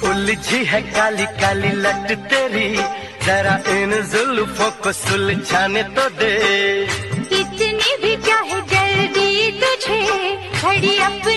उलझी है काली काली लट तेरी, जरा इन जुल्फों को सुलझाने तो दे। इतनी भी क्या है जल्दी तुझे, घड़ी अब